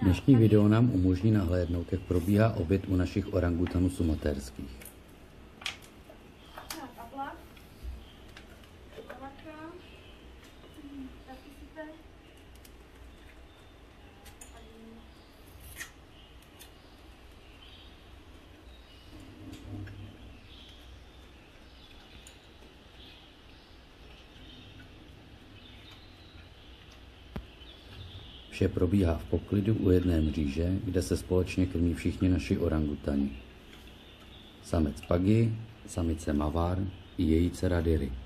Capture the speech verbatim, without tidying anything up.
Dnešní video nám umožní nahlédnout, jak probíhá oběd u našich orangutanů sumatérských. Vše probíhá v poklidu u jedné mříže, kde se společně krmí všichni naši orangutani. Samec Pagi, samice Mawar i její dcera Diri.